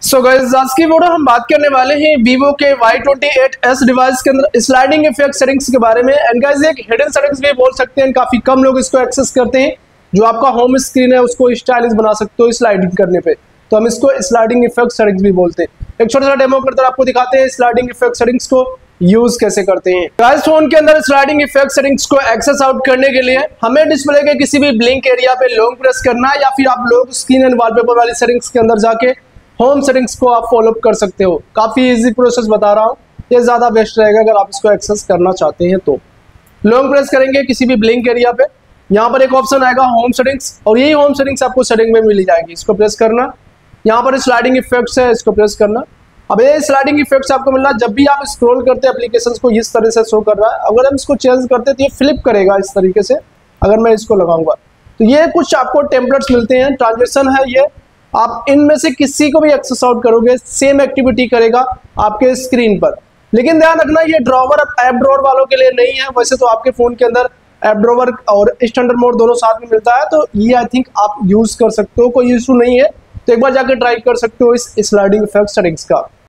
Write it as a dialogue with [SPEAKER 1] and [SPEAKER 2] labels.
[SPEAKER 1] So guys, आज की video हम बात करने वाले हैं Vivo के Y28s डिवाइस के अंदर स्लाइडिंग इफेक्ट सेटिंग्स के बारे में। एंड गाइस, एक हिडन सेटिंग्स भी बोल सकते हैं, काफी कम लोग इसको एक्सेस करते हैं। जो आपका होम स्क्रीन है उसको स्टाइलिश बना सकते हो स्लाइडिंग करने पे, तो हम इसको स्लाइडिंग इफेक्ट सेटिंग्स भी बोलते हैं। एक छोटा सा डेमो करके आपको दिखाते हैं स्लाइडिंग इफेक्ट सेटिंग्स को यूज कैसे करते हैं। गाइस, फोन के अंदर स्लाइडिंग इफेक्ट सेटिंग्स को एक्सेस आउट करने के लिए हमें डिस्प्ले के किसी भी ब्लिंक एरिया पे लॉन्ग प्रेस करना है, या फिर आप लोग स्क्रीन एंड वॉलपेपर वाली सेटिंग्स के अंदर जाके होम सेटिंग्स को आप फॉलो कर सकते हो। काफी इजी प्रोसेस बता रहा हूँ, ये ज्यादा बेस्ट रहेगा अगर आप इसको एक्सेस करना चाहते हैं तो। लॉन्ग प्रेस करेंगे किसी भी ब्लिंक एरिया पे, यहाँ पर एक ऑप्शन आएगा होम सेटिंग्स, और यही होम सेटिंग्स आपको सेटिंग में मिल जाएगी। इसको प्रेस करना, यहाँ पर स्लाइडिंग इफेक्ट्स है, इसको प्रेस करना। अब ये स्लाइडिंग इफेक्ट्स आपको मिल रहा है जब भी आप स्क्रॉल करते हैं एप्लीकेशंस को, इस तरह से शो कर रहा है। अगर हम इसको चेंज करते हैं तो ये फ्लिप करेगा इस तरीके से। अगर मैं इसको लगाऊंगा तो ये कुछ आपको टेम्पलेट्स मिलते हैं, ट्रांजेक्शन है ये। आप इनमें से किसी को भी एक्सेस आउट करोगे, सेम एक्टिविटी करेगा आपके स्क्रीन पर। लेकिन ध्यान रखना, ये ड्रॉवर ऐप ड्रॉवर वालों के लिए नहीं है। वैसे तो आपके फोन के अंदर ऐप ड्रॉवर और स्टैंडर्ड मोड दोनों साथ में मिलता है, तो ये आई थिंक आप यूज कर सकते हो, कोई इशू नहीं है। तो एक बार जाकर ट्राई कर सकते हो इस स्लाइडिंग इफेक्ट सेटिंग्स का।